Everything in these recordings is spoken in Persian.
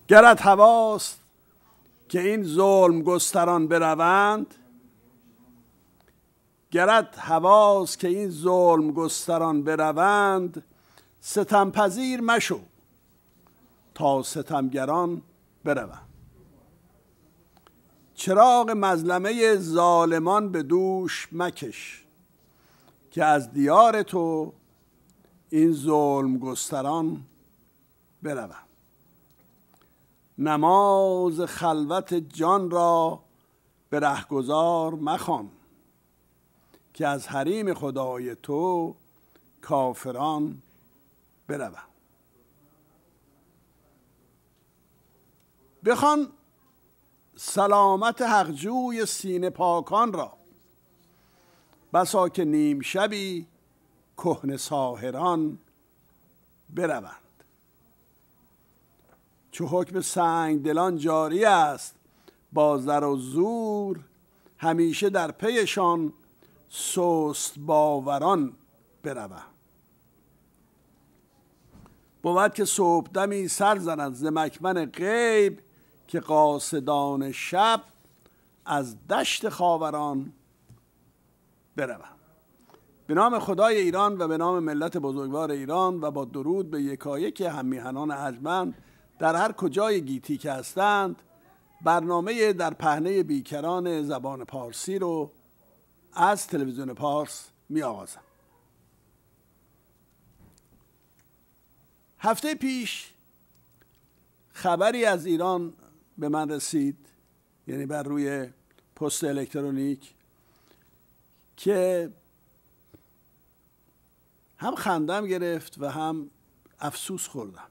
گرت هواست که این ظلم گستران بروند، گرت هواست که این ظلم گستران بروند، ستم پذیر مشو تا ستمگران بروند. چراغ مظلمه ظالمان به دوش مکش، که از دیار تو این ظلم گستران بروند. نماز خلوت جان را به رهگذار مخوان، که از حریم خدای تو کافران بروند. بخوان سلامت حقجوی سینه پاکان را، بسا که نیم شبی کهنه ساحران بروند. چو حکم سنگ دلان جاری است با زر و زور، همیشه در پیشان سست باوران بروند. بود که صبحدمی سر زند ز مکمن غیب، که قاصدان شب از دشت خاوران بروند. به نام خدای ایران و به نام ملت بزرگوار ایران و با درود به یکایک هممیهنان ارجمند در هر کجای گیتی که هستند، برنامه در پهنه بیکران زبان پارسی رو از تلویزیون پارس می آغازم. هفته پیش خبری از ایران به من رسید، یعنی بر روی پست الکترونیک، که هم خندم گرفت و هم افسوس خوردم.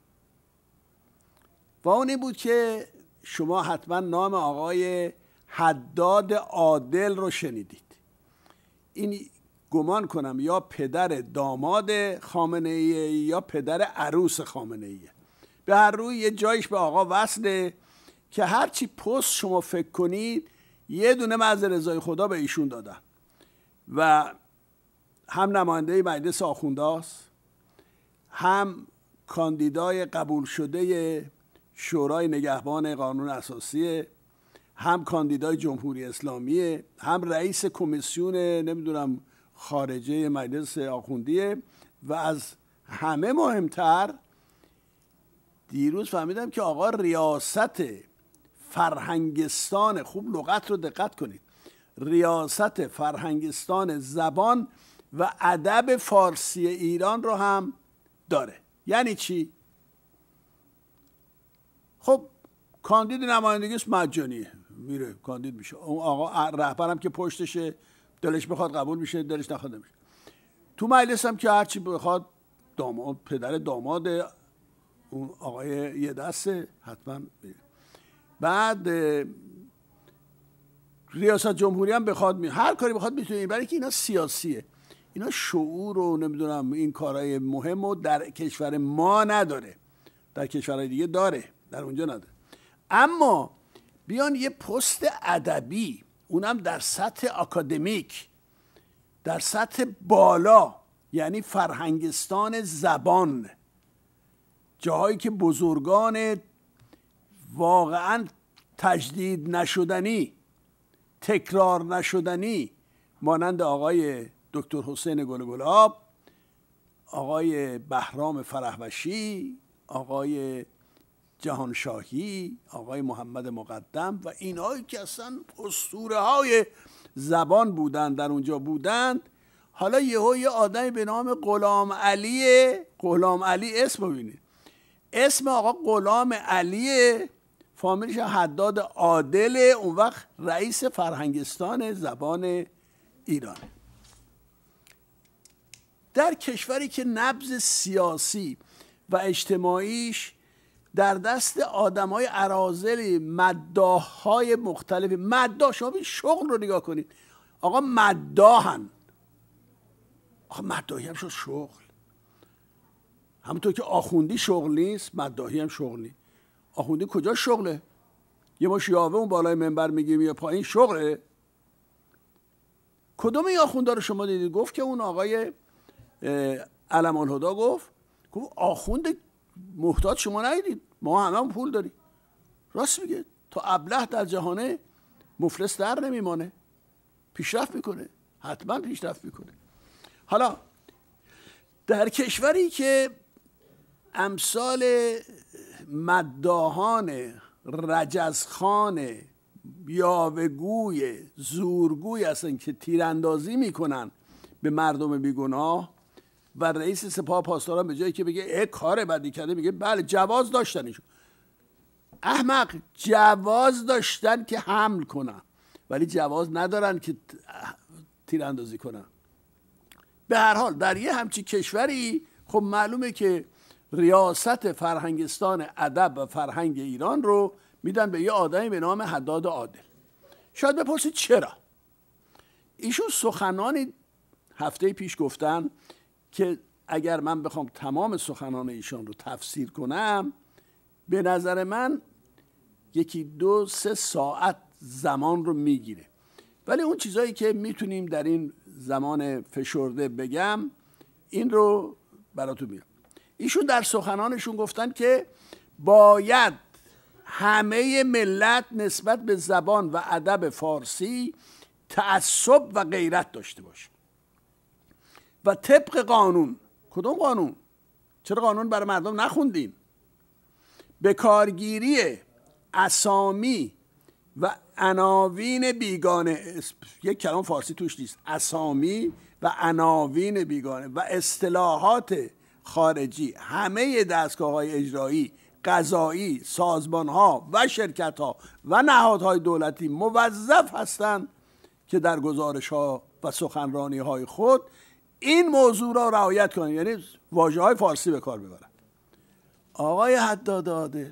و اون این بود که شما حتما نام آقای حداد عادل رو شنیدید. این گمان کنم یا پدر داماد خامنه ای یا پدر عروس خامنه ای. به هر روی یه جایش به آقا وصله که هرچی پست شما فکر کنید یه دونه من از رضای خدا به ایشون دادم. و هم نماینده مجلس آخوندهاست، هم کاندیدای قبول شده شورای نگهبان قانون اساسی، هم کاندیدای جمهوری اسلامی، هم رئیس کمیسیون نمیدونم خارجه مجلس آخوندیه. و از همه مهمتر دیروز فهمیدم که آقا ریاست فرهنگستان، خوب لغت رو دقت کنید، ریاست فرهنگستان زبان و ادب فارسی ایران رو هم داره. یعنی چی؟ خب کاندید نمایندگیش مجانیه، میره کاندید میشه. اون آقا رهبرم که پشتشه، دلش بخواد قبول میشه، دلش نخواد نمیشه. تو مجلس هم که هرچی بخواد داماد، پدر داماد اون آقای یه دسته حتما میره. بعد ریاست جمهوری هم بخواد هر کاری بخواد میتونه، برای که اینا سیاسیه. اینا شعور و نمیدونم این کارهای مهم رو در کشور ما نداره، در کشورهای دیگه داره، در اونجا نداره. اما بیان یه پست ادبی، اونم در سطح اکادمیک، در سطح بالا، یعنی فرهنگستان زبان، جاهایی که بزرگان واقعا تجدید نشدنی، تکرار نشدنی، مانند آقای دکتر حسین گلگلاب، آقای بهرام فرهوشی، آقای جهانشاهی، آقای محمد مقدم و اینهایی که اصلا اسطوره های زبان بودند در اونجا بودند. حالا یه آدمی به نام غلام علی اسم ببینید، اسم آقا غلام علیه، فامیلش حداد عادل، اون وقت رئیس فرهنگستان زبان ایران. در کشوری که نبض سیاسی و اجتماعیش در دست آدمای اراذل، مداح‌های مختلف، مداح، شما این شغل رو نگاه کنید، آقا مداحن، آقا مداحی هم شد شغل. همونطور که آخوندی شغل نیست، مداحی هم شغل نیست. آخوندی کجا شغله؟ یه مش یاوه اون بالای منبر میگیم یا پایین شغله؟ کدوم این آخوندا رو شما دیدید؟ گفت که اون آقای علم‌الهدی گفت آخوند محتاج شما ندیدید، ما همه پول داریم. راست میگه. تا ابله در جهانه مفلس در نمیمانه، پیشرفت میکنه، حتما پیشرفت میکنه. حالا در کشوری که امثال مداحان رجزخان یاوه‌گوی زورگوی هستن که تیراندازی میکنن به مردم بیگناه و رئیس سپاه پاسداران به جایی که بگه کار بدی کرده میگه بله جواز داشتن ایشون. احمق، جواز داشتن که حمل کنن ولی جواز ندارن که تیراندازی کنن. به هر حال در یه همچین کشوری خب معلومه که ریاست فرهنگستان ادب و فرهنگ ایران رو میدن به یه آدمی به نام حداد عادل. شاید بپرسید چرا؟ ایشون سخنانی هفته پیش گفتن که اگر من بخوام تمام سخنان ایشان رو تفسیر کنم به نظر من 1-2-3 ساعت زمان رو میگیره، ولی اون چیزایی که میتونیم در این زمان فشرده بگم این رو براتون میگم. ایشون در سخنانشون گفتن که باید همه ملت نسبت به زبان و ادب فارسی تعصب و غیرت داشته باشه و طبق قانون. کدوم قانون؟ چرا قانون برای مردم نخوندین؟ به کارگیری اسامی و عناوین بیگانه، یک کلام فارسی توش نیست، اسامی و عناوین بیگانه و اصطلاحات خارجی همه دستگاه‌های اجرایی، قضایی، سازمان‌ها و شرکت‌ها و نهادهای دولتی موظف هستند که در گزارش‌ها و سخنرانی‌های خود این موضوع را رعایت کنند، یعنی واژه‌های فارسی به کار ببرند. آقای حداد عادل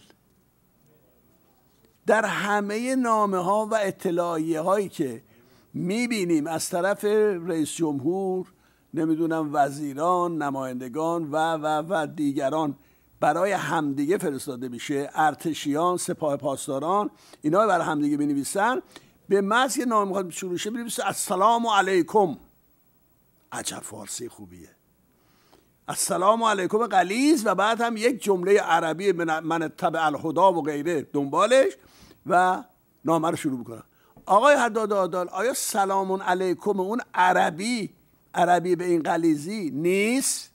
در همه نامه‌ها و اطلاعیه‌هایی که می‌بینیم از طرف رئیس جمهور، نمیدونم وزیران، نمایندگان و دیگران برای همدیگه فرستاده میشه، ارتشیان، سپاه پاسداران، اینا برای همدیگه بنویسن، به محض که نامه میخواد شروع شه بنویسه السلام علیکم. عجب فارسی خوبیه. السلام علیکم غلیظ و بعد هم یک جمله عربی من تبع الهدا و غیره دنبالش و نامه رو شروع میکنن. آقای حداد عادل، آیا سلام علیکم اون عربی به این غلیظی نیست؟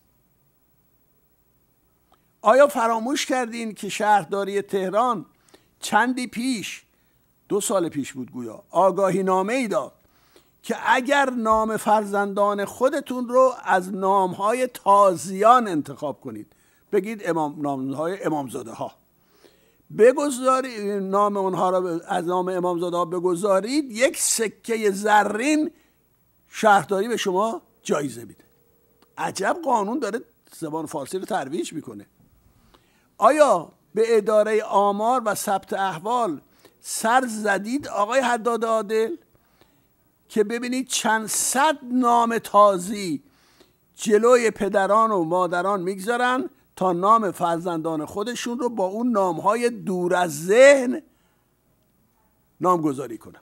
آیا فراموش کردین که شهرداری تهران چندی پیش، 2 سال پیش بود گویا، آگاهی نامه ای داد که اگر نام فرزندان خودتون رو از نامهای تازیان انتخاب کنید، بگید نامهای امامزاده ها، بگذارید نام اونها را از نام امامزاده ها بگذارید، 1 سکه زرین شهرداری به شما جایزه میده. عجب قانون داره زبان فارسی رو ترویج میکنه. آیا به اداره آمار و ثبت احوال سر زدید آقای حداد عادل که ببینید چند صد نام تازی جلوی پدران و مادران میگذارن تا نام فرزندان خودشون رو با اون نامهای دور از ذهن نامگذاری کنن؟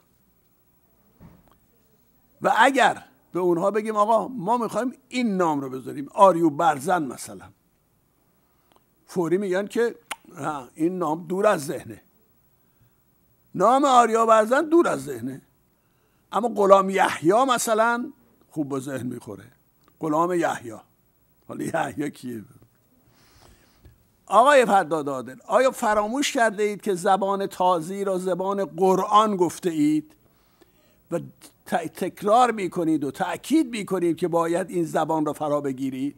و اگر به اونها بگیم آقا ما میخوایم این نام رو بذاریم، آریو برزن مثلا، فوری میگن که این نام دور از ذهنه. نام آریا برزن دور از ذهنه، اما غلام یحیی مثلا خوب به ذهن میخوره. غلام یحیی، حالا یحیی کیه؟ آقای حداد عادل، آیا فراموش کرده اید که زبان تازی را زبان قرآن گفته اید و تکرار میکنید و تأکید میکنید که باید این زبان را فرا بگیرید؟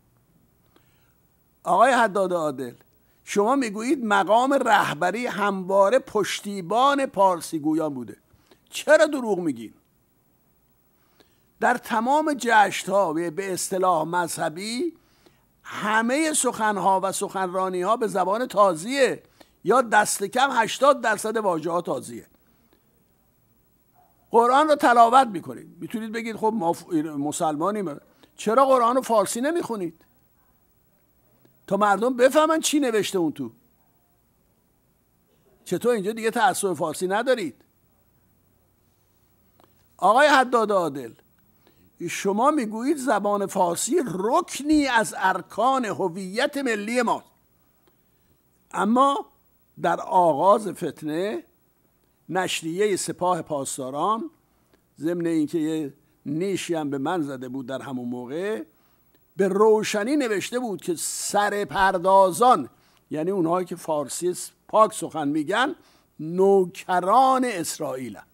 آقای حداد عادل، شما میگویید مقام رهبری همواره پشتیبان پارسی گویان بوده. چرا دروغ میگین؟ در تمام جشن‌ها به اصطلاح مذهبی همه سخنها و سخنرانی‌ها به زبان تازیه، یا دست کم 80% واژه‌ها تازیه. قرآن رو تلاوت میکنید، میتونید بگید خب ما مسلمانیم، چرا قرآن رو فارسی نمیخونید تا مردم بفهمن چی نوشته اون تو؟ چطور اینجا دیگه تعصب فارسی ندارید؟ آقای حداد عادل، شما میگویید زبان فارسی رکنی از ارکان هویت ملی ما، اما در آغاز فتنه نشریه سپاه پاسداران، ضمن اینکه یه نیشی هم به من زده بود در همون موقع، به روشنی نوشته بود که سرپردازان، یعنی اونهایی که فارسی پاک سخن میگن، نوکران اسرائیلن.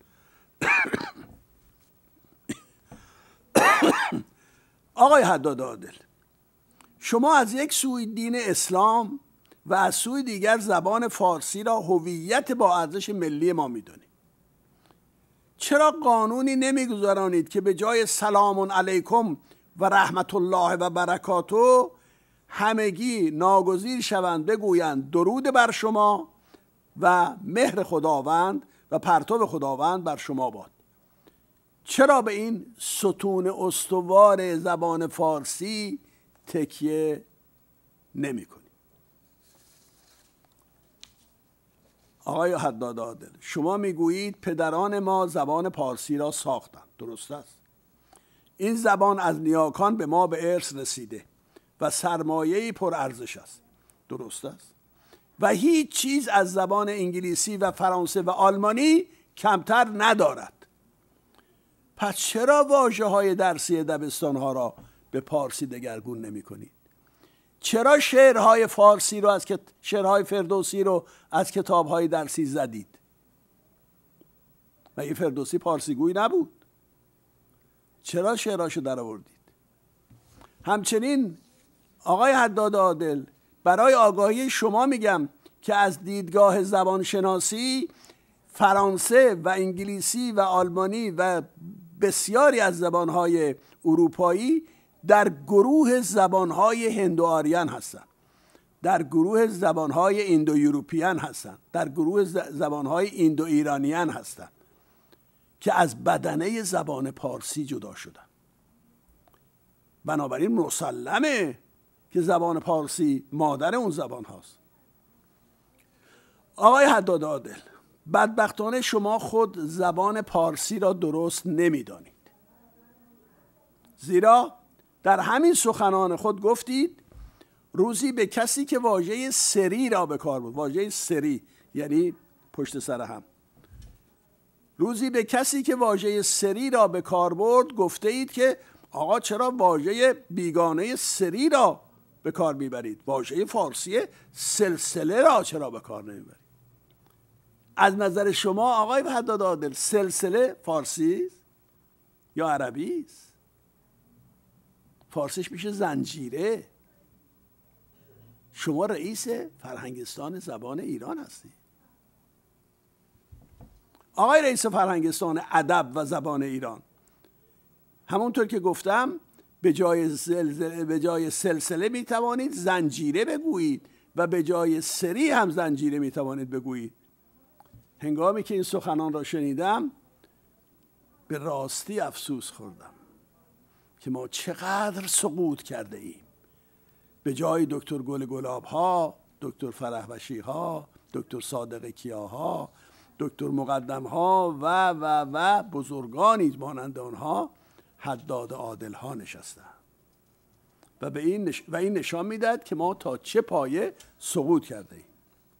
آقای حداد عادل، شما از یک سوی دین اسلام و از سوی دیگر زبان فارسی را هویت با ارزش ملی ما میدونید. چرا قانونی نمیگذارانید که به جای سلام علیکم و رحمت الله و برکاته همگی ناگزیر شوند بگویند درود بر شما و مهر خداوند و پرتو خداوند بر شما باد؟ چرا به این ستون استوار زبان فارسی تکیه نمی کنی؟ آقای حداد عادل، شما میگویید پدران ما زبان پارسی را ساختند. درست است. این زبان از نیاکان به ما به ارث رسیده و سرمایه‌ای پر ارزش است. درست است. و هیچ چیز از زبان انگلیسی و فرانسه و آلمانی کمتر ندارد. پس چرا واژه‌های درسی دبستان‌ها را به پارسی دگرگون نمی‌کنید؟ چرا شعرهای فارسی رو شعرهای فردوسی رو از کتاب‌های درسی زدید؟ مگه فردوسی پارسیگوی نبود؟ چرا شعرهاشو در آوردید؟ همچنین آقای حداد عادل، برای آگاهی شما میگم که از دیدگاه زبانشناسی فرانسه و انگلیسی و آلمانی و بسیاری از زبانهای اروپایی در گروه زبانهای هندو آریان هستند، در گروه زبانهای ایندو یوروپیان هستند، در گروه زبانهای ایندو ایرانیان هستند که از بدنه زبان پارسی جدا شدن. بنابراین مسلمه که زبان پارسی مادر اون زبان هاست. آقای حداد عادل، بدبختانه شما خود زبان پارسی را درست نمیدانید، زیرا در همین سخنان خود گفتید روزی به کسی که واژه سری را به کار برد، واژه سری یعنی پشت سر هم، روزی به کسی که واژه سری را به کار برد گفته اید که آقا چرا واژه بیگانه سری را به کار میبرید؟ واژه فارسی سلسله را چرا به کار نمیبرید؟ از نظر شما آقای حداد عادل، سلسله فارسی است یا عربی است؟ فارسیش میشه زنجیره. شما رئیس فرهنگستان زبان ایران هستی. آقای رئیس فرهنگستان ادب و زبان ایران، همونطور که گفتم به جای سلسله میتوانید زنجیره بگویید و به جای سری هم زنجیره میتوانید بگویید. هنگامی که این سخنان را شنیدم به راستی افسوس خوردم که ما چقدر سقوط کرده ایم. به جای دکتر گل گلاب ها، دکتر فرحوشی ها، دکتر صادق کیا ها، دکتر مقدم ها و بزرگانی مانند آنها حداد عادل ها نشستند و این نشان میدهد که ما تا چه پایه سقوط کرده ایم.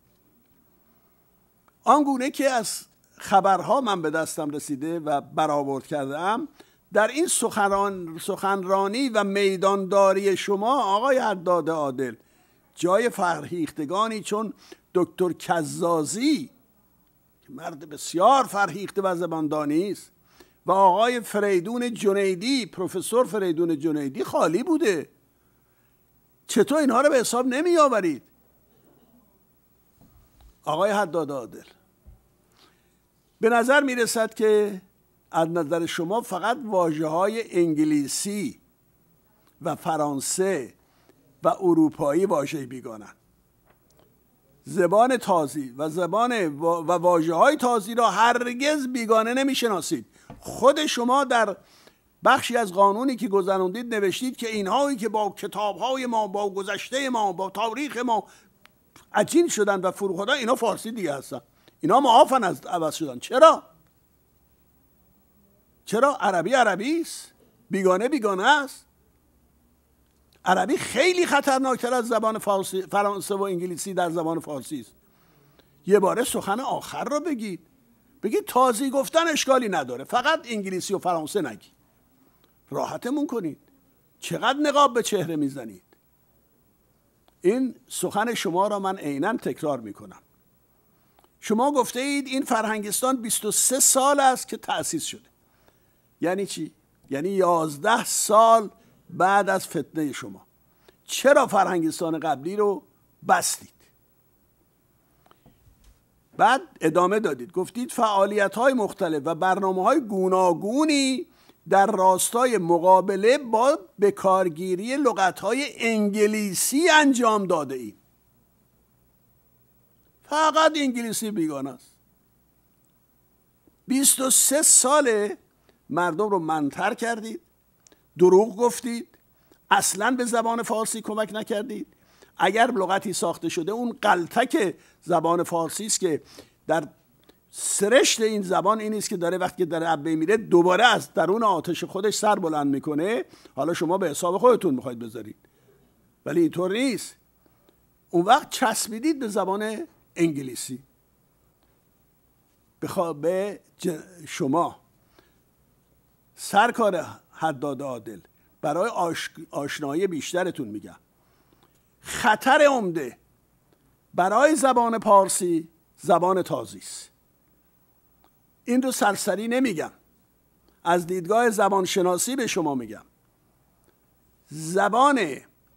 آنگونه که از خبرها من به دستم رسیده و برآورد کردم، در این سخنرانی و میدانداری شما آقای حداد عادل جای فرهیختگانی چون دکتر کزازی که مرد بسیار فرهیخته و زباندانی است و آقای فریدون جنیدی، پروفسور فریدون جنیدی خالی بوده. چطور اینها رو به حساب نمی آورید؟ آقای حداد عادل، به نظر می رسد که از نظر شما فقط واژه‌های انگلیسی و فرانسه و اروپایی واژه بیگانند. زبان تازی و واژه‌های تازی را هرگز بیگانه نمی‌شناسید. خود شما در بخشی از قانونی که گذراندید نوشتید که اینهایی که با کتاب‌های ما، با گذشته ما، با تاریخ ما عجین شدن و فروخوردن، اینا فارسی دیگه هستن، اینا معافن از عوض شدن. چرا عربی است، بیگانه است؟ عربی خیلی خطرناکتر از زبان فرانسه و انگلیسی در زبان فارسی است. یه باره سخن آخر رو بگید. بگید تازی گفتن اشکالی نداره، فقط انگلیسی و فرانسه نگید. راحتمون کنید. چقدر نقاب به چهره میزنید؟ این سخن شما را من عیناً تکرار میکنم. شما گفته اید این فرهنگستان 23 سال است که تأسیس شده. یعنی چی؟ یعنی 11 سال بعد از فتنه شما. چرا فرهنگستان قبلی رو بستید؟ بعد ادامه دادید، گفتید فعالیت‌های مختلف و برنامه‌های گوناگونی در راستای مقابله با بکارگیری لغت‌های انگلیسی انجام داده اید. فقط انگلیسی بیگانه است. 23 ساله مردم رو منتر کردید، دروغ گفتید، اصلاً به زبان فارسی کمک نکردید. اگر لغتی ساخته شده اون غلطک زبان فارسی است که در سرشت این زبان این است که داره وقتی که داره عبه میره دوباره از درون آتش خودش سر بلند میکنه. حالا شما به حساب خودتون میخواید بذارید، ولی اینطور نیست. اون وقت چسبیدید به زبان انگلیسی. به شما سرکار حداد عادل برای آشنایی بیشترتون میگم، خطر عمده برای زبان پارسی زبان تازی است. این رو سرسری نمیگم، از دیدگاه زبانشناسی به شما میگم. زبان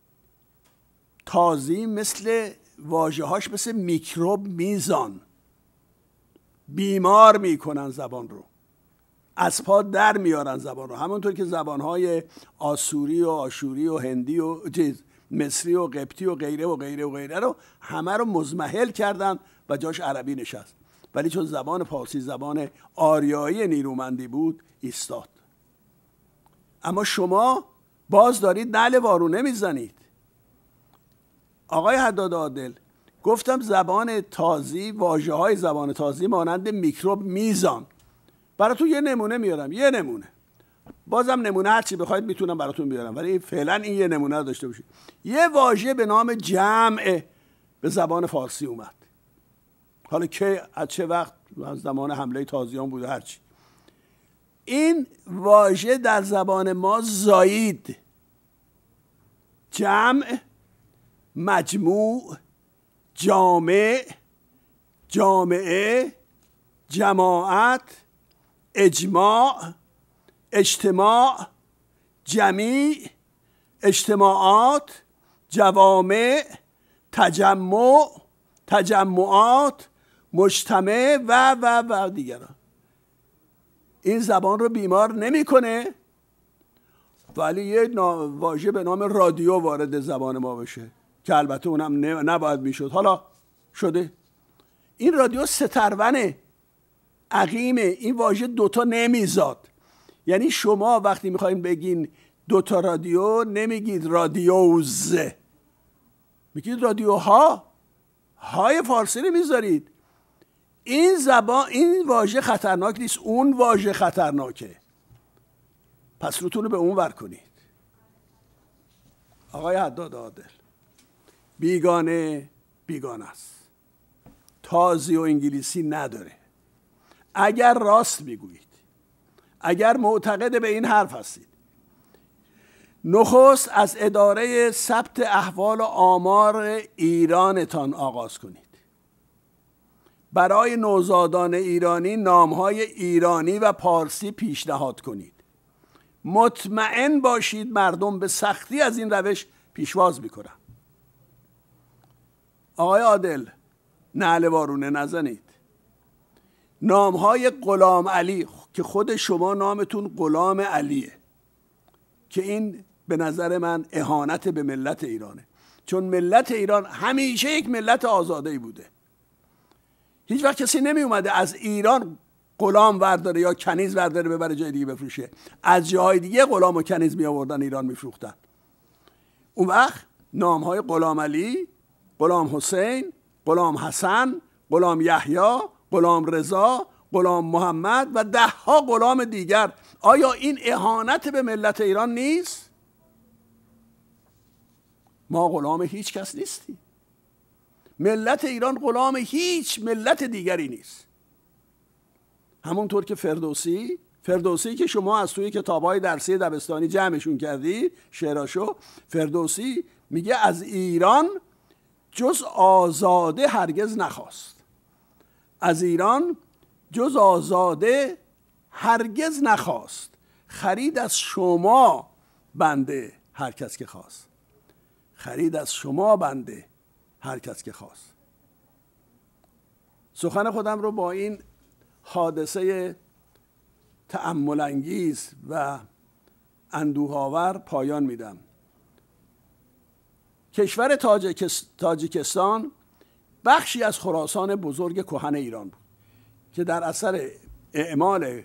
تازی مثل واژه‌هاش مثل میکروب میزان بیمار میکنن زبان رو، از پا در میارن زبان رو. همونطور که زبانهای آسوری و آشوری و هندی و مصری و قبطی و غیره و غیره و غیره رو همه رو مزمحل کردن و جاش عربی نشست. ولی چون زبان پارسی زبان آریایی نیرومندی بود ایستاد. اما شما باز دارید نعل وارونه میزنید. آقای حداد عادل، گفتم زبان تازی، واژه‌های زبان تازی مانند میکروب میزان. براتون یه نمونه میارم، یه نمونه. بازم نمونه هرچی بخواید میتونم براتون بیارم، ولی فعلا این یه نمونه رو داشته باشید. یه واژه به نام جمع به زبان فارسی اومد. حالا که از چه وقت؟ از زمان حمله تازیان بوده هرچی. این واژه در زبان ما زایید. جمع، مجموع، جامع، جامعه، جماعت، اجماع، اجتماع، جمیع، اجتماعات، جوامع، تجمع، تجمعات، مجتمع و دیگران. این زبان رو بیمار نمیکنه، ولی یه واژه به نام رادیو وارد زبان ما بشه که البته اونم نباید میشد، حالا شده. این رادیو سترونه، عقیمه. این واژه دوتا نمیزاد. یعنی شما وقتی میخواین بگین دوتا رادیو نمیگید رادیوز، میگید رادیوها. های فارسی رو میذارید. این زبان، این واژه خطرناک نیست، اون واژه خطرناکه. پس روتون رو به اون ور کنید. آقای حداد عادل، بیگانه بیگانه است. تازی و انگلیسی نداره. اگر راست میگویید، اگر معتقد به این حرف هستید، نخست از اداره ثبت احوال و آمار ایرانتان آغاز کنید. برای نوزادان ایرانی نامهای ایرانی و پارسی پیشنهاد کنید. مطمئن باشید مردم به سختی از این روش پیشواز میکنن. آقای عادل، نعل وارونه نزنید. نامهای غلام علی که خود شما نامتون غلام علیه، که این به نظر من اهانت به ملت ایرانه، چون ملت ایران همیشه یک ملت آزاده‌ای بوده. هیچ وقت کسی نمی اومده از ایران غلام ورداره یا کنیز ورداره ببره جای دیگه بفروشه. از جای دیگه غلام و کنیز می آوردن ایران میفروختن. اون وقت نامهای غلام علی، غلام حسین، غلام حسن، غلام یحیی، غلام رضا، غلام محمد و 10 غلام دیگر، آیا این اهانت به ملت ایران نیست؟ ما غلام هیچ کس نیستیم. ملت ایران غلام هیچ ملت دیگری نیست. همونطور که فردوسی که شما از توی کتاب‌های درسی دبستانی جمعشون کردی شعراشو، فردوسی میگه از ایران جز آزاده هرگز نخواست. از ایران جز آزاده هرگز نخواست، خرید از شما بنده هر کس که خواست. خرید از شما بنده هر کس که خواست. سخن خودم رو با این حادثه تأمل انگیز و اندوه‌آور پایان میدم. کشور تاجیکستان بخشی از خراسان بزرگ کهن ایران بود که در اثر اعمال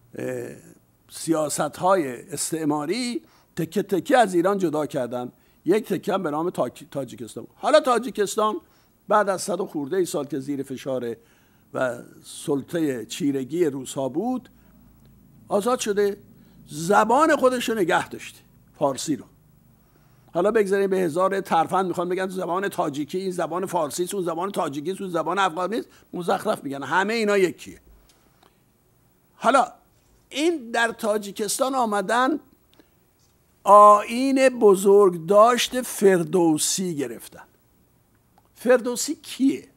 سیاست‌های استعماری تکه تکه از ایران جدا کردن. یک تکه به نام تاجیکستان. حالا تاجیکستان بعد از 100 خورده سال که زیر فشار و سلطه چیرگی روس‌ها بود آزاد شده، زبان خودش رو نگه داشته، فارسی رو. حالا بگذاریم به هزار ترفند میخوان بگن زبان تاجیکی این زبان فارسی است، اون زبان تاجیکی است، اون زبان افغانی است، مزخرف میگن، همه اینا یکیه. حالا این در تاجیکستان آمدن آیین بزرگداشت فردوسی گرفتن. فردوسی کیه؟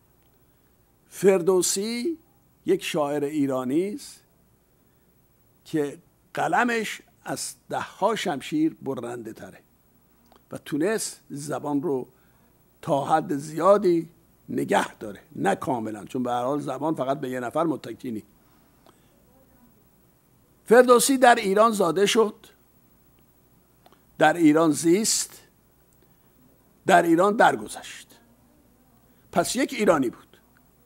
فردوسی یک شاعر ایرانی است که قلمش از 10 شمشیر برنده تره و تونست زبان رو تا حد زیادی نگه داره، نه کاملا، چون به هر حال زبان فقط به یه نفر متکی نیست. فردوسی در ایران زاده شد، در ایران زیست، در ایران درگذشت، پس یک ایرانی بود.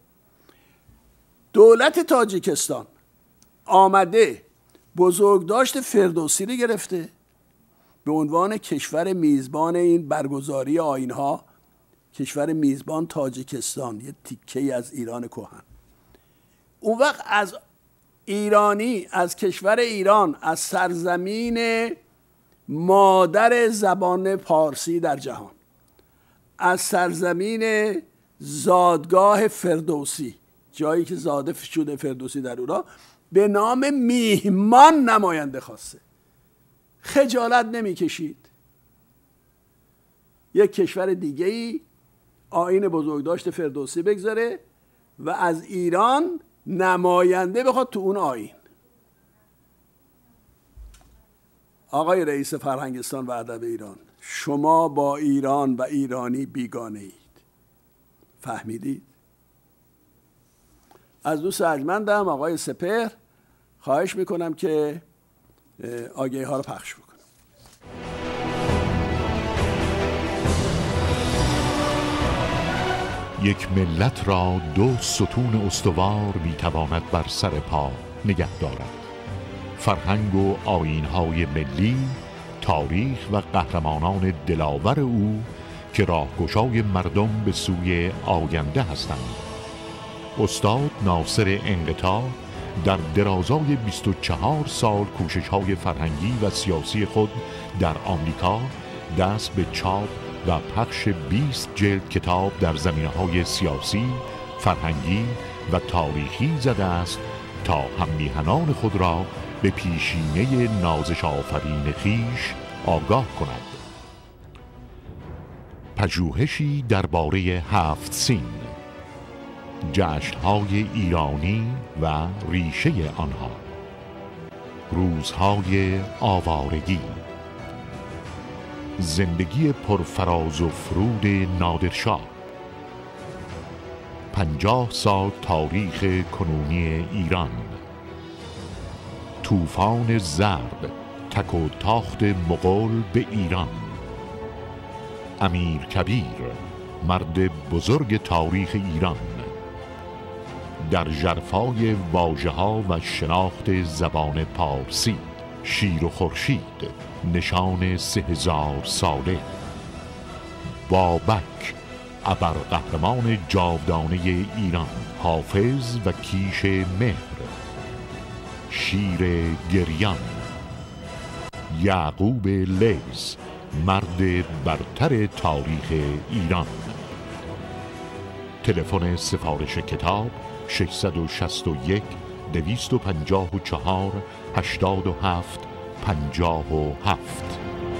دولت تاجیکستان آمده بزرگداشت فردوسی رو گرفته به عنوان کشور میزبان این برگزاری آیین‌ها. کشور میزبان تاجیکستان، یه تیکه‌ای از ایران کهن. اون وقت از ایرانی، از کشور ایران، از سرزمین مادر زبان پارسی در جهان، از سرزمین زادگاه فردوسی، جایی که زاده شده فردوسی در اونها، به نام میهمان نماینده خواسته. خجالت نمی کشید یک کشور دیگه‌ای آیین بزرگداشت فردوسی بگذاره و از ایران نماینده بخواد تو اون آیین؟ آقای رئیس فرهنگستان و ادب ایران، شما با ایران و ایرانی بیگانه اید. فهمیدید؟ از دوست ارجمندم آقای سپهر خواهش میکنم که آگهی ها رو پخش بکنم. یک ملت را 2 ستون استوار میتواند بر سر پا نگه دارد: فرهنگ و آیین‌های ملی، تاریخ و قهرمانان دلاور او که راهگشای مردم به سوی آینده هستند. استاد ناصر انقطاع در درازای 24 سال کوشش‌های فرهنگی و سیاسی خود در آمریکا دست به چاپ و پخش 20 جلد کتاب در زمینه‌های سیاسی، فرهنگی و تاریخی زده است تا هم‌میهنان خود را به پیشینه نازش آفرین خویش آگاه کند. پژوهشی درباره 7 سین، جشن‌های ایرانی و ریشه آنها، روزهای آوارگی، زندگی پرفراز و فرود نادرشاه، 50 سال تاریخ کنونی ایران، طوفان زرد، تک و تاخت مغول به ایران، امیر کبیر، مرد بزرگ تاریخ ایران، در ژرفای واژه‌ها و شناخت زبان پارسی، شیر و خورشید، نشان 3000 ساله، بابک، ابرقهرمان جاودانه ایران، حافظ و کیش مهر، شیر گریان، یعقوب لیث، مرد برتر تاریخ ایران، تلفن سفارش کتاب 661 254 87 57.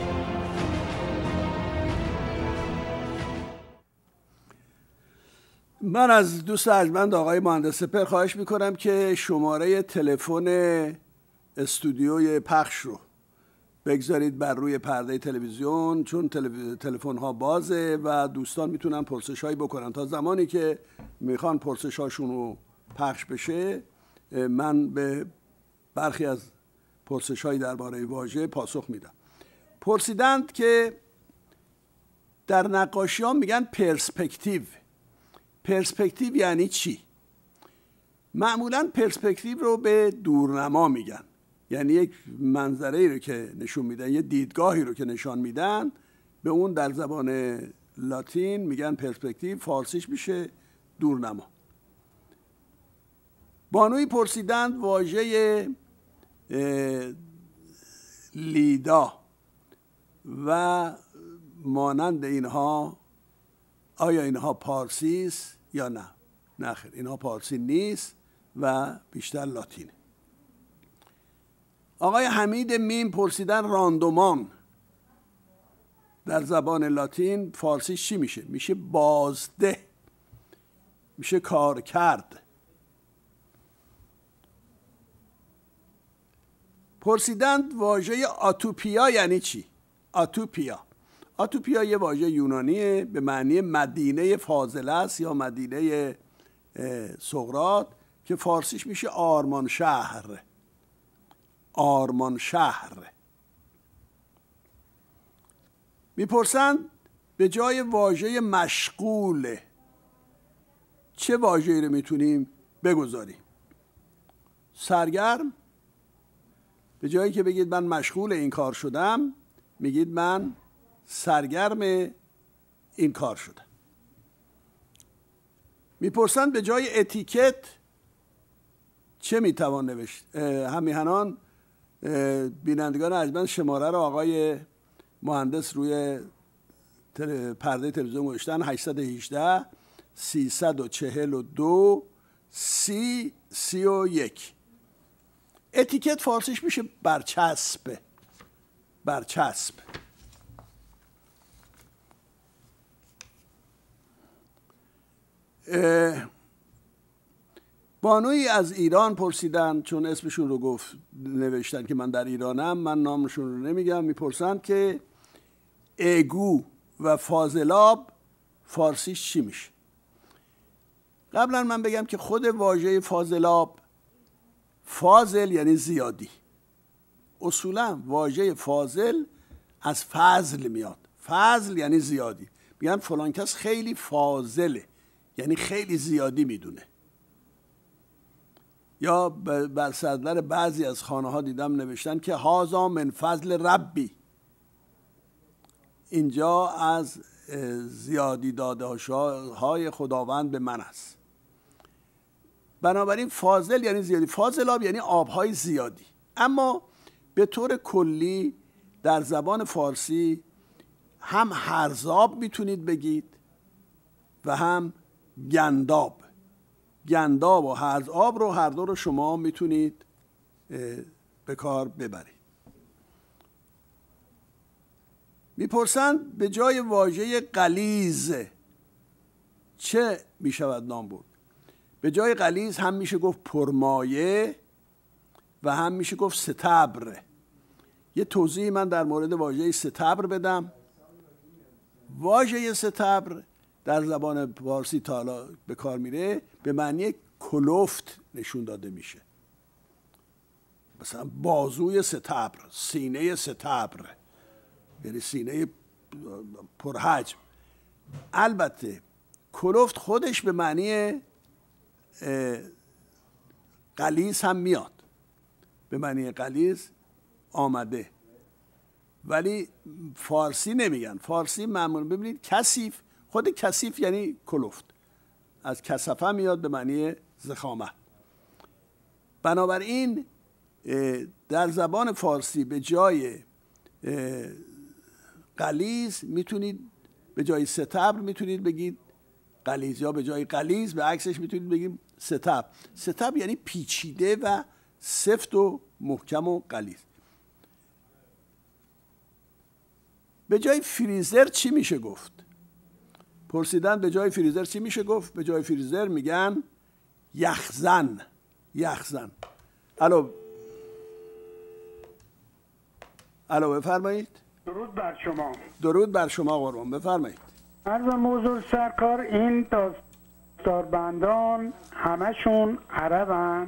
من از دوست ارجمند آقای مهندس سپهر خواهش میکنم که شماره تلفن استودیوی پخش رو بگذارید بر روی پرده تلویزیون، چون تلفن ها بازه و دوستان میتونن پرسش هایی بکنن. تا زمانی که میخوان پرسش هاشون رو پخش بشه، من به برخی از پرسش هایی درباره واژه پاسخ میدم. پرسیدند که در نقاشی ها میگن پرسپکتیو. پرسپکتیو یعنی چی؟ معمولا پرسپکتیو رو به دورنما میگن، یعنی یک منظره رو که نشون میدن، یه دیدگاهی رو که نشان میدن، به اون در زبان لاتین میگن پرسپکتیو، فارسیش میشه دورنما. بانوی پرسیدند واژه لیدا و مانند اینها آیا اینها پارسی است یا نه؟ نه خیر، اینها پارسی نیست و بیشتر لاتینه. آقای حمید میم پرسیدن راندومان در زبان لاتین فارسیش چی میشه؟ میشه بازده، میشه کار کرد. پرسیدند واژه آتوپیا یعنی چی؟ آتوپیا یه واژه یونانیه به معنی مدینه فاضله است یا مدینه سقراط که فارسیش میشه آرمان شهر. آرمان شهر. میپرسند به جای واژه مشغول چه واژه‌ای رو میتونیم بگذاریم؟ سرگرم. به جایی که بگید من مشغول این کار شدم، میگید من سرگرم این کار شدم. میپرسند به جای اتیکت چه میتوان نوشت؟ همیهنان بینندگان ارجمند شماره رو آقای مهندس روی پرده تلویزیون گذاشتن، 818 342 3031. اتیکت فارسیش میشه برچسب. برچسب. بانوی از ایران پرسیدن، چون اسمشون رو نوشتن که من در ایرانم، من نامشون رو نمیگم. میپرسند که ایگو و فاضلاب فارسیش چی میشه؟ قبلا من بگم که خود واژه فاضلاب، فاضل یعنی زیادی. اصولا واژه فاضل از فضل میاد. فضل یعنی زیادی. میگن فلان کس خیلی فاضله، یعنی خیلی زیادی میدونه. یا بر صدر بعضی از خانه ها دیدم نوشتن که هازا من فضل ربی، اینجا از زیادی داده های خداوند به من است. بنابراین فاضل یعنی زیادی. فاضلاب یعنی آبهای زیادی. اما به طور کلی در زبان فارسی هم هرزاب میتونید بگید و هم گنداب. گنداب و هرزاب رو هر دو رو شما میتونید به کار ببرید. میپرسند به جای واژه غلیظ چه میشود نام برد؟ به جای غلیظ هم میشه گفت پرمایه و هم میشه گفت ستبر. یه توضیح من در مورد واژه ستبر بدم. واژه ستبر در زبان فارسی تا حالا به کار میره به معنی کلفت نشون داده میشه. مثلا بازوی ستبر، سینه ستبر، یعنی سینه پرحجم. البته کلفت خودش به معنی غلیظ هم میاد، به معنی غلیظ آمده، ولی فارسی نمیگن. فارسی معمولا ببینید کثیف، خود کثیف یعنی کلفت، از کثافه میاد به معنی ضخامت. بنابراین در زبان فارسی به جای غلیظ میتونید، به جای ستبر میتونید بگید غلیظ، یا به جای غلیظ به عکسش میتونید بگیم ستب. ستب یعنی پیچیده و سفت و محکم و غلیظ. به جای فریزر چی میشه گفت؟ پرسیدن به جای فریزر چی میشه گفت؟ به جای فریزر میگن یخزن. یخزن. الو بفرمایید. درود بر شما. درود بر شما قربان، بفرمایید. عرض موضوع سرکار، این داستاربندان همشون عربن.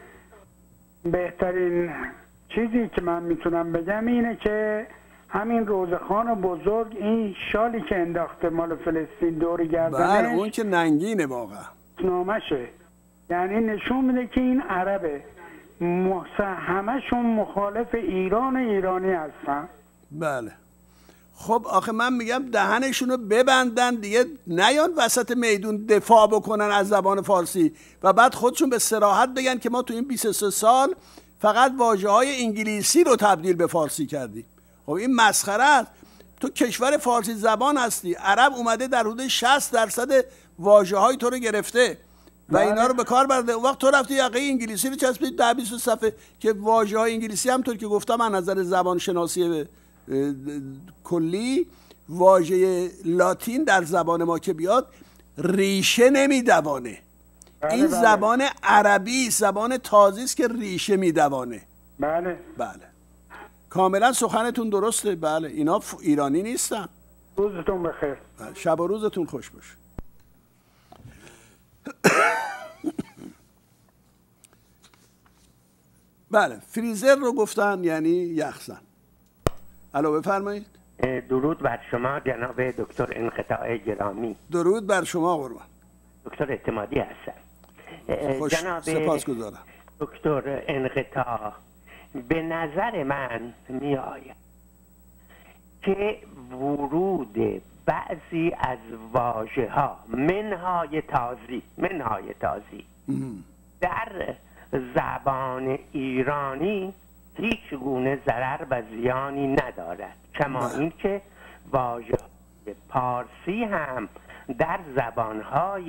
بهترین چیزی که من میتونم بگم اینه که همین روزخان بزرگ این شالی که انداخته مال فلسطین دور گردنش، اون که ننگینه واقعا، نامشه، یعنی نشون میده که این عربه. همشون مخالف ایرانی هستن. بله. خب آخه من میگم دهنشونو ببندن دیگه، نیان وسط میدون دفاع بکنن از زبان فارسی و بعد خودشون به صراحت بگن که ما تو این 23 سال فقط واژه‌های انگلیسی رو تبدیل به فارسی کردیم. خب این مسخره است. تو کشور فارسی زبان هستی، عرب اومده در حدود 60% واژه‌های تو رو گرفته و اینا رو به کار برده. اون وقت تو رفتی یقه انگلیسی رو چسبید 10-20 صفحه که واژه‌های انگلیسی همونطور که گفتم از نظر زبان شناسی کلی، واژه لاتین در زبان ما که بیاد ریشه نمیدوانه. این زبان عربی زبان تازی است که ریشه میدوانه. بله کاملا سخنتون درسته. بله اینا ایرانی نیستن. روزتون بخیر. شب و روزتون خوش باشه. بله فریزر رو گفتن یعنی یخزن. الو بفرمایید. درود بر شما جناب دکتر انقطاع گرامی. درود بر شما قربان. دکتر اعتمادی هستم. جناب سپاسگزارم. دکتر انقطاع، به نظر من می آید که ورود بعضی از واژه ها منهای تازی در زبان ایرانی هیچ گونه ضرر و زیانی ندارد، کما اینکه واژه پارسی هم در زبانهای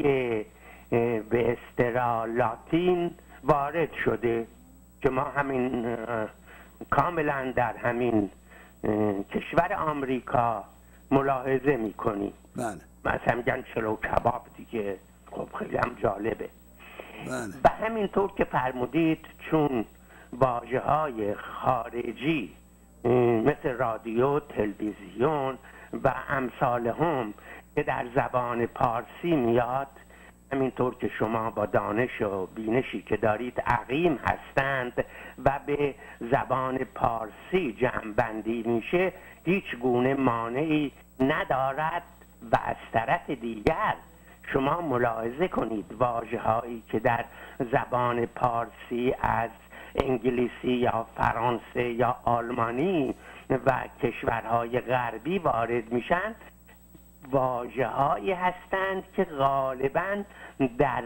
به اصطلاح لاتین وارد شده که ما همین کاملا در همین کشور آمریکا ملاحظه میکنیم. بله. مثلا میگن چلو کباب دیگه، خب خیلی هم جالبه. بله. و همینطور که فرمودید چون واژه های خارجی مثل رادیو، تلویزیون و امثال هم که در زبان پارسی میاد، همینطور که شما با دانش و بینشی که دارید عقیم هستند و به زبان پارسی جمع‌بندی میشه، هیچ گونه مانعی ندارد. و از طرف دیگر شما ملاحظه کنید واژه هایی که در زبان پارسی از انگلیسی یا فرانسه یا آلمانی و کشورهای غربی وارد میشن، واژه هایی هستند که غالباً در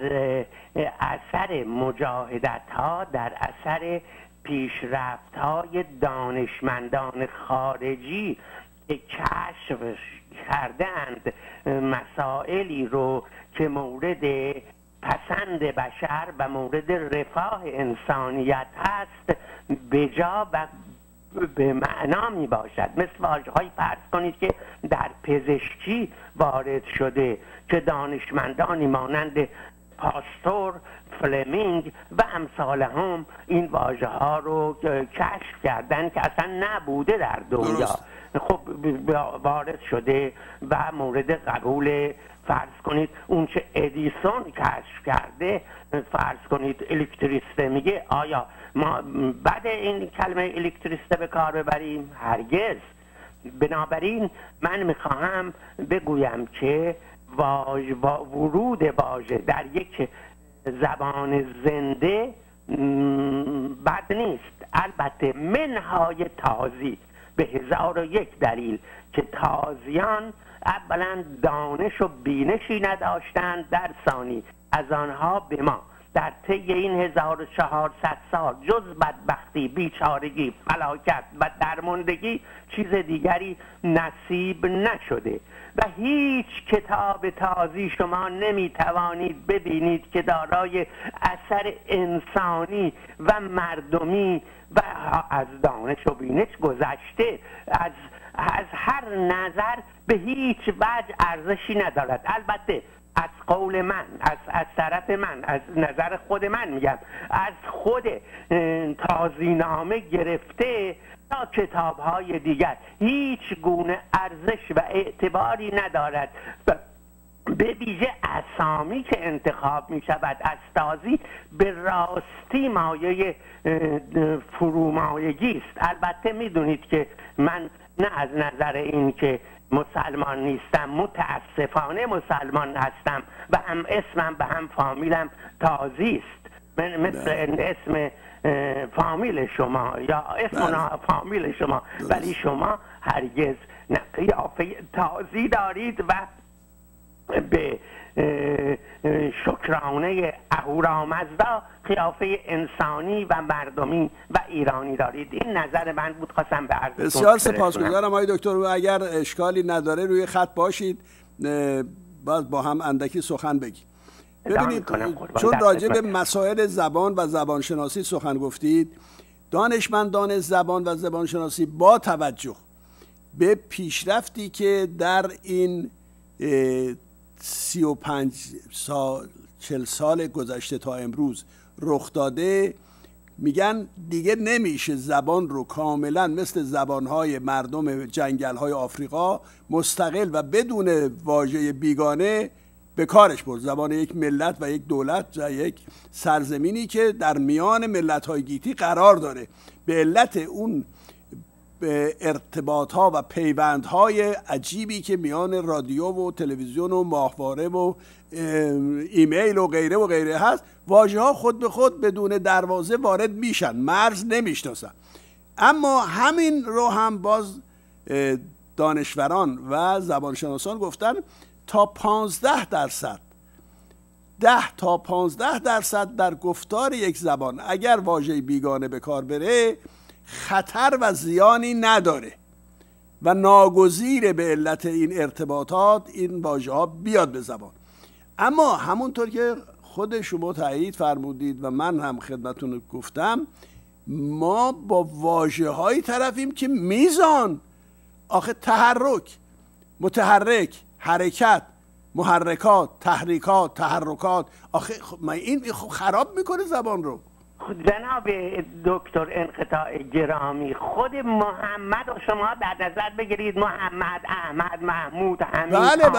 اثر مجاهدت ها، در اثر پیشرفت های دانشمندان خارجی که کشف کردند مسائلی رو که مورد پسند بشر و مورد رفاه انسانیت هست به جا و به معنا می باشد. مثل واژه های فرض کنید که در پزشکی وارد شده که دانشمندانی مانند پاستور، فلمینگ و امثال هم این واژه ها رو کشف کردن که اصلا نبوده در دنیا. خب وارد شده و مورد قبول فرض کنید اون چه ادیسون کشف کرده، فرض کنید الکتریسته، میگه آیا ما بعد این کلمه الکتریسته به کار ببریم؟ هرگز. بنابراین من میخواهم بگویم که ورود واژه در یک زبان زنده بد نیست، البته منهای تازی به 1001 دلیل که تازیان اولا دانش و بینشی نداشتند، در ثانی از آنها به ما در طی این 1400 سال جز بدبختی، بیچارگی، فلاکت و درماندگی چیز دیگری نصیب نشده و هیچ کتاب تازی شما نمیتوانید ببینید که دارای اثر انسانی و مردمی و از دانش و بینش گذشته از هر نظر به هیچ وجه ارزشی ندارد. البته از قول من، از طرف من، از نظر خود من میگم، از خود تازینامه گرفته تا کتاب‌های دیگر هیچ گونه ارزش و اعتباری ندارد. به ویژه اسامی که انتخاب می شود از تازی به راستی مایه فرومایگی است. البته میدونید که من نه از نظر این که مسلمان نیستم، متاسفانه مسلمان هستم و هم اسمم و هم فامیلم تازی است، مثل اسم فامیل شما یا اسم فامیل شما، ولی شما هرگز قیافه تازی دارید و به شکرانه اهورامزدا قیافه انسانی و مردمی و ایرانی دارید. این نظر من بود، خواستم به عرض. بسیار سپاسگزارم آقای دکتر. اگر اشکالی نداره روی خط باشید، باز با هم اندکی سخن بگیم. ببینید، چون راجع به مسائل زبان و زبانشناسی سخن گفتید، دانشمندان زبان و زبانشناسی با توجه به پیشرفتی که در این 35 سال 40 سال گذشته تا امروز رخ داده، میگن دیگه نمیشه زبان رو کاملا مثل زبانهای مردم جنگل‌های آفریقا مستقل و بدون واژه بیگانه به کارش برد. زبان یک ملت و یک دولت و یک سرزمینی که در میان ملت‌های گیتی قرار داره، به علت اون ارتباط‌ها و پیوندهای عجیبی که میان رادیو و تلویزیون و ماهواره و ایمیل و غیره و غیره هست، واژه‌ها خود به خود بدون دروازه وارد میشن، مرز نمیشناسن. اما همین رو هم باز دانشوران و زبانشناسان گفتن تا 15%، 10 تا 15% در گفتار یک زبان اگر واژه بیگانه به کار بره خطر و زیانی نداره و ناگزیره به علت این ارتباطات این واژه‌ها بیاد به زبان. اما همونطور که خود شما تایید فرمودید و من هم خدمتتون گفتم، ما با واژه‌هایی طرفیم که میزان، آخه تحرک، متحرک، حرکت، محرکات، تحریکات، تحرکات، آخه این خراب میکنه زبان رو. جناب دکتر انقطاع گرامی، خود محمد و شما در نظر بگیرید، محمد، احمد، محمود، حمید،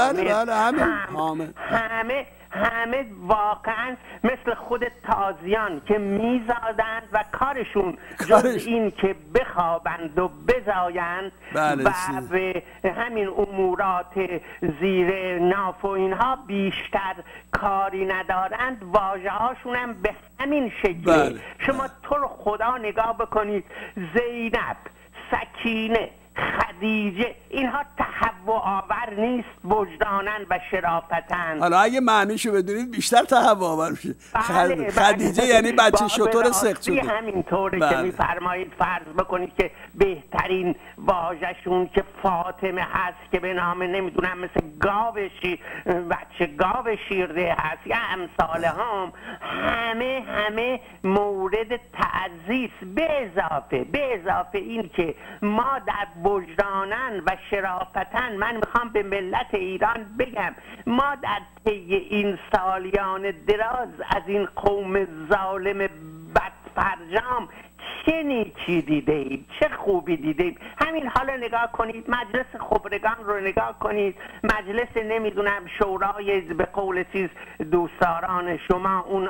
همه واقعا مثل خود تازیان که میزادند و کارشون جز این که بخوابند و بزایند و به همین امورات زیر ناف و اینها بیشتر کاری ندارند، واژه هاشون هم به همین شکله. شما تو رو خدا نگاه بکنید، زینب، سکینه، خدیجه، اینها تهوع آور نیست وجدانن و شرافتن؟ حالا اگه معنیشو بدونید بیشتر تهوع آور میشه. خدیجه یعنی بچه شتر سخت شده. همینطوره که میفرمایید فرض بکنید که بهترین واژه‌شون که فاطمه هست که به نام نمیدونم مثل بچه گاو شیرده هست یا امثال هم، همه مورد تعزیز. به اضافه این که ما در وجدانن و شرافتن، من میخوام به ملت ایران بگم، ما در طی این سالیان دراز از این قوم ظالم بدفرجام چه نیکی دیده ایم، چه خوبی دیده ایم. همین حالا نگاه کنید، مجلس خبرگان رو نگاه کنید، مجلس نمیدونم شورای به قول چیز دوستداران شما، اون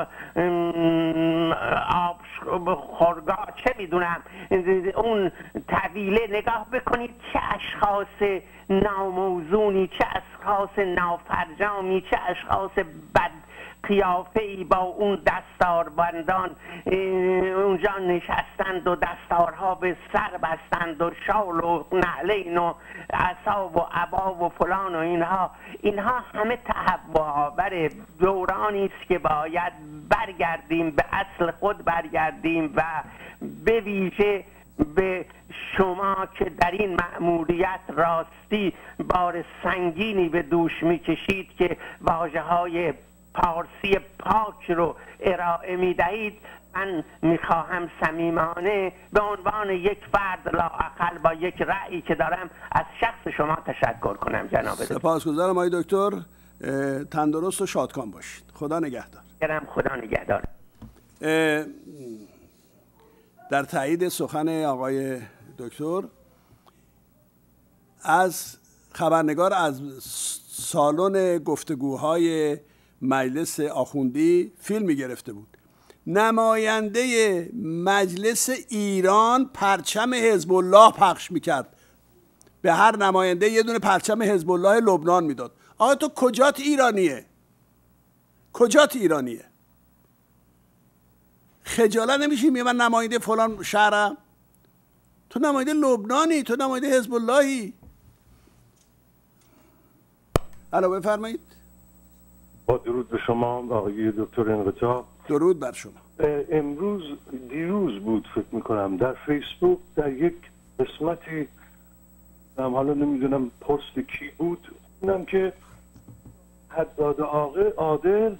آب خورگاه، چه میدونم اون طویله، نگاه بکنید چه اشخاص ناموزونی، چه اشخاص نافرجامی، چه اشخاص قیافه ای با اون دستاربندان اونجا نشستند و دستارها به سر بستند و شال و نعلین و عصا و عبا و فلان و اینها همه تهوع‌آور دورانی است که باید برگردیم به اصل خود برگردیم و به ویژه به شما که در این مأموریت راستی بار سنگینی به دوش میکشید که واژه‌های پارسی پاک رو ارائه میدهید، من میخواهم صمیمانه به عنوان یک فرد لااقل با یک رأیی که دارم از شخص شما تشکر کنم جناب دکتر. سپاسگزارم آقای دکتر، تندرست و شادکام باشید. خدا نگهدار. خدا نگهدار. در تایید سخن آقای دکتر، از خبرنگار از سالن گفتگوهای مجلس آخوندی فیلمی گرفته بود. نماینده مجلس ایران پرچم حزب الله پخش میکرد، به هر نماینده یه دونه پرچم حزب الله لبنان میداد. آقا تو کجات ایرانیه؟ کجات ایرانیه؟ خجالت نمیشی میگه من نماینده فلان شهرم؟ تو نماینده لبنانی، تو نماینده حزب اللهی. الو بفرمایید. با درود به شما آقای دکتر انقطاع. درود بر شما. دیروز بود فکر میکنم در فیسبوک در یک قسمتی، حالا نمیدونم پست کی بود، اونم که حداد عادل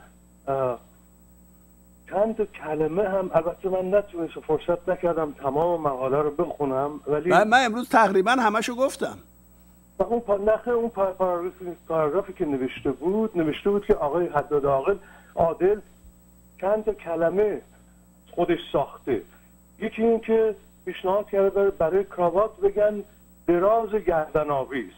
چند کلمه هم، البته من نتونستم فرصت نکردم تمام مقاله رو بخونم، ولی من امروز تقریبا همشو گفتم. اون پاراگرافی که نوشته بود که آقای حداد عادل چند کلمه خودش ساخته. یکی این که پیشنهاد کرده برای کراوات بگن دراز گردن آویز.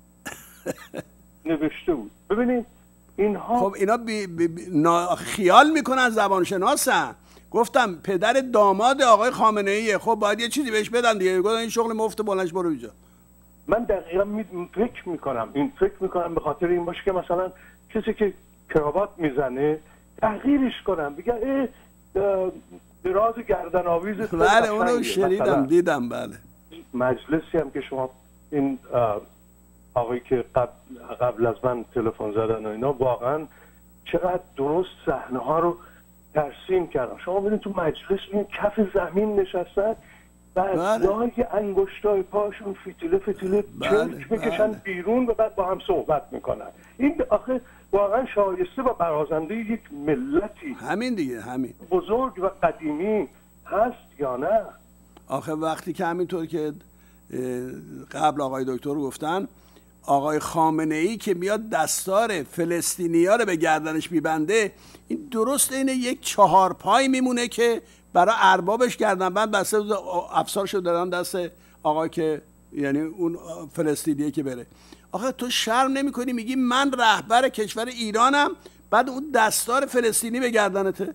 نوشته بود. ببینید اینها خب اینا خیال میکنن زبان شناسن. گفتم پدر داماد آقای خامنه ایه، خب باید یه چیزی بهش بدن دیگه. گفتم این شغل مفت بلنش برو اینجا. من دقیقا فکر میکنم به خاطر این باشه که مثلا کسی که کراوات میزنه تغییرش کنم، بگن دراز گردن آویز. بله اونو شنیدم دیدم. بله مجلسی هم که شما این آقایی که قبل از من تلفن زدن و اینا واقعا چقدر درست صحنه ها رو ترسیم کردن. شما ببینید تو مجلس این کف زمین نشستن و جایی که انگشتای پاشون فتیله چرک بکشن بیرون و بعد با هم صحبت میکنن. این آخه واقعا شایسته و برازنده یک ملتی همین دیگه، همین بزرگ و قدیمی هست یا نه؟ آخه وقتی که همینطور که قبل آقای دکتر گفتن، آقای خامنه ای که میاد دستار فلسطینی‌ها رو به گردنش میبنده، این درست اینه یک 4 پای میمونه که برای اربابش گردنبند بسته افسارشو دادن دست آقای که یعنی اون فلسطینیه که بره. آخه تو شرم نمی‌کنی میگی من رهبر کشور ایرانم، بعد اون دستار فلسطینی به گردنته؟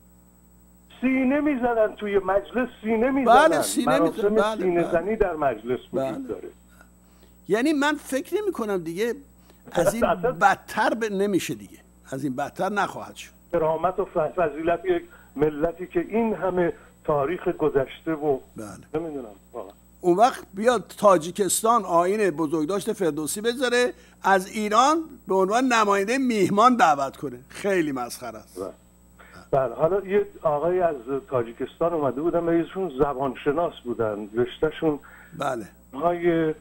سینه میزنن توی مجلس، سینه میزنن. بله سینه میزنن. بله سینه زنی در مجلس وجود داره. یعنی من فکر نمی کنم دیگه از این بدتر نمیشه دیگه، از این بدتر نخواهد شد. کرامت و فضیلت یک ملتی که این همه تاریخ گذشته و نمیدونم اون وقت بیاد تاجیکستان آیین بزرگداشت فردوسی بذاره، از ایران به عنوان نماینده میهمان دعوت کنه. خیلی مسخره است. بله حالا یه آقای از تاجیکستان اومده بودن و ایشون زبانشناس بودن، رشتهشون بله های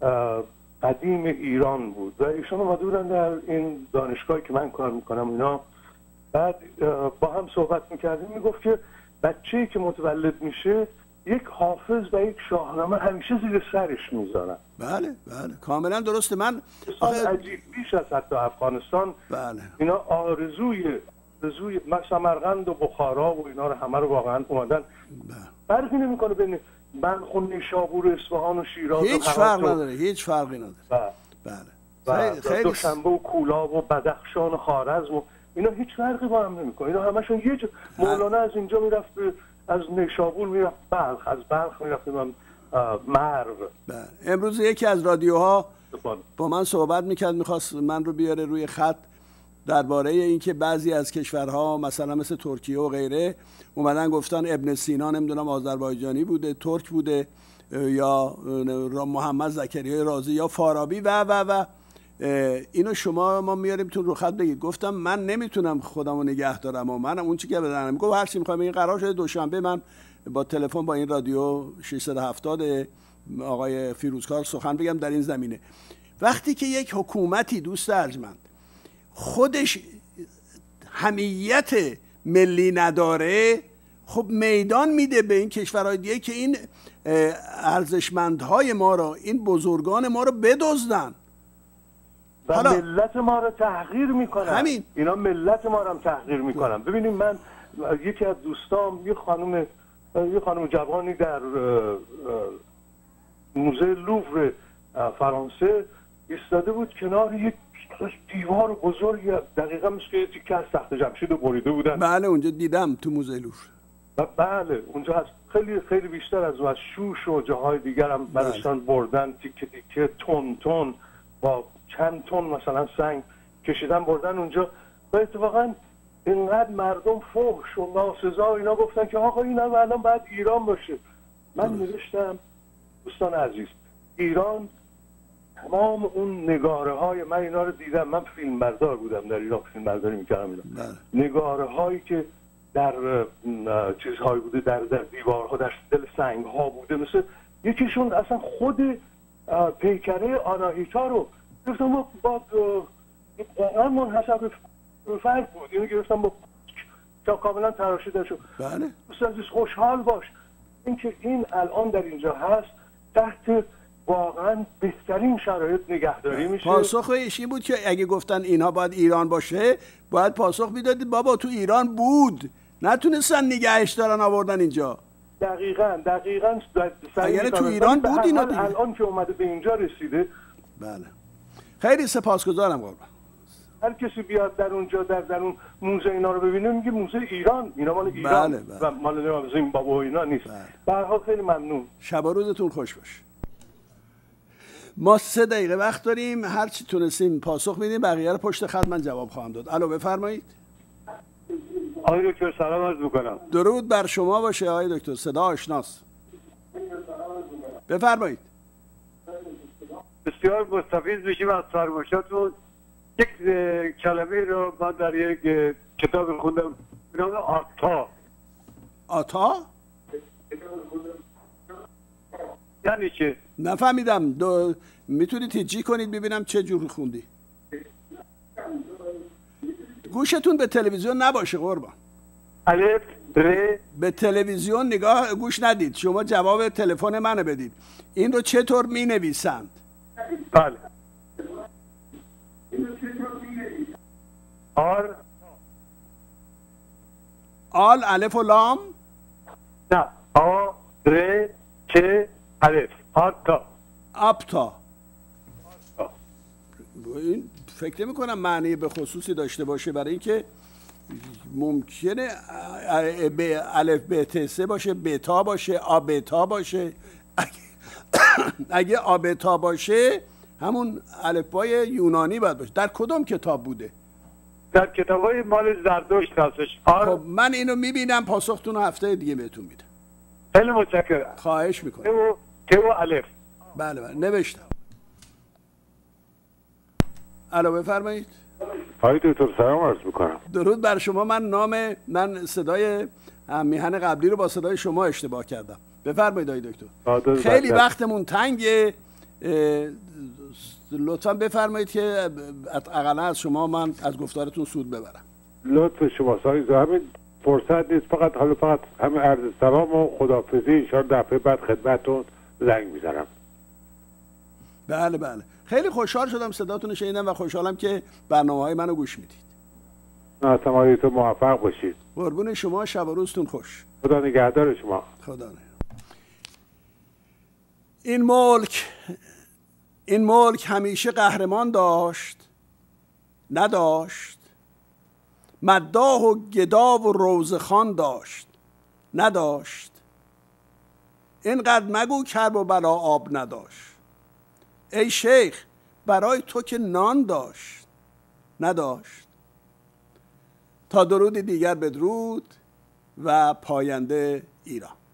قدیم ایران بود و ایشون اومده بودن در این دانشگاهی که من کار میکنم اینا. بعد با هم صحبت میکردیم، میگفت که بچه‌ای که متولد میشه یک حافظ و یک شاهنامه همیشه زیر سرش میذارن. بله کاملا درسته. من عجیب بیش از حتی افغانستان بله اینا آرزوی سمرقند و بخارا و اینا رو همه رو واقعا اومدن. فرقی نمیکنه بین بلخ و نیشابور و اصفهان و شیراز، هیچ فرق نداره، هیچ فرقی نداره. بله خیلی دوشنبه و کولاب و بدخشان و خوارزم و اینا هیچ فرقی با هم نمیکنه. اینا همشون یه جا. مولانا از اینجا میرفت از نیشابور میرفت بلخ، از بلخ میرفت مرو. امروز یکی از رادیوها با من صحبت میکرد، میخواست من رو بیاره روی خط درباره اینکه بعضی از کشورها مثلا مثل ترکیه و غیره اومدن گفتن ابن سینا نمیدونم آذربایجانی بوده، ترک بوده، یا محمد زکریای رازی یا فارابی و اینو شما ما میاریم تو رو خط بگید. گفتم من نمیتونم خودمو نگه دارم و منم اون چی که بدنم گفت هر چی میخوام. این قرار شده دوشنبه من با تلفن با این رادیو 670 آقای فیروزکار سخن بگم در این زمینه. وقتی که یک حکومتی دوست ارجمند خودش حمیت ملی نداره، خب میدان میده به این کشورهای دیگه که این ارزشمندهای ما رو، این بزرگان ما رو بدزدن و ملت ما رو تحقیر میکنن. همین اینا ملت ما رو هم تحقیر میکنن. ببینید من یکی از دوستام یه خانم جوانی در موزه لوور فرانسه ایستاده بود کنار یک دیوار بزرگی، دقیقا مثل که تیکه از تخت جمشید رو بریده بودن. بله اونجا دیدم تو موزه لوور. بله اونجا هست. خیلی خیلی بیشتر از اون، از شوش و جاهای دیگر هم برشتن بردن، تیکه تیکه تون با چند تن مثلا سنگ کشیدن بردن اونجا. و اتفاقا اینقدر مردم فحش و ناسزا اینا گفتن که آقا این الان باید ایران باشه. من نوشتم دوستان عزیز، ایران تمام اون نگاره های، من اینا رو دیدم، من فیلم بردار بودم در ایران، فیلم برداری میکردم اینا. نگاره هایی که در چیزهایی بوده، در دیوارها، در دل سنگ ها بوده، مثل یکیشون اصلا خود پیکره آناهیتا رو گرفتم با واقعا منحصر به فرد بود، اینو گرفتم با کاملا تراشیده شد. بله دوست عزیز خوشحال باش اینکه این الان در اینجا هست، تحت واقعا بهترین شرایط نگهداری میشه. پاسخش این بود که اگه گفتن اینها باید ایران باشه، باید پاسخ میدادید بابا تو ایران بود، نتونستن نگهش دارن آوردن اینجا. دقیقاً اگر تو ایران بود اینا دیگه. الان که اومده به اینجا رسیده. بله خیلی سپاسگزارم قربان. هر کسی بیاد در اونجا در اون موزه اینا رو ببینه میگه موزه ایران، اینا مال ایران. بله. و مال زیمبابوه اینا نیست. به هر حال خیلی ممنون. شب و روزتون خوش باشه. ما 3 دقیقه وقت داریم، هر چی تونستیم پاسخ میدیم، بقیه رو پشت خط من جواب خواهم داد. الو بفرمایید. آقای دکتر سلام عرض می‌کنم. درود بر شما باشه آقای دکتر، صدا آشناست. بفرمایید. بسیار مستفید میشیم از فرمایشاتون. یک کلمه رو من در یک کتاب خوندم به نام آتا؟ یعنی چه؟ نفهمیدم. میتونید تیجی کنید ببینم چه جور خوندی. گوشتون به تلویزیون نباشه قربان. الف ر. به تلویزیون نگاه گوش ندید، شما جواب تلفن منو بدید. این رو چطور می نویسند؟ بله. آل الف و لام؟ نه، آ ر ک الف. آپتا. این فکر نمی کنم معنی به خصوصی داشته باشه، برای اینکه ممکنه الف ب ت س باشه، بتا باشه، آبتا باشه. اگه آبتا باشه همون الفبای یونانی باید باشه. در کدام کتاب بوده؟ در کتابای مال زردشت هستش. خب من اینو میبینم، پاسختون رو هفته دیگه بهتون میدم. خیلی متشکرم. خواهش میکنم. ت و الف. بله نوشتم. الو بفرمایید. آقای دکتر سلام عرض میکنم. درود بر شما. من صدای میهن قبلی رو با صدای شما اشتباه کردم. بفرمایید آقای دکتر. خیلی وقتمون تنگه، لطفا بفرمایید که اقلا از شما من از گفتارتون سود ببرم. لطف شما سایز، همین فرصت نیست، فقط همه عرض سلام و خداحافظی. ان شاء الله دفعه بعد خدمتتون زنگ میزنم. بله خیلی خوشحال شدم صداتون رو شنیدم و خوشحالم که برنامه‌های منو گوش میدید. ناتمالی تو موفق باشید. قربون شما، شب و روزتون خوش. خدا نگهدار شما. خدا نگهدار. این ملک همیشه قهرمان نداشت، مداح و گدا و روزخان نداشت. اینقدر مگو کرب و بلا آب نداشت. ای شیخ برای تو که نان نداشت. تا درود دیگر بدرود و پاینده ایران.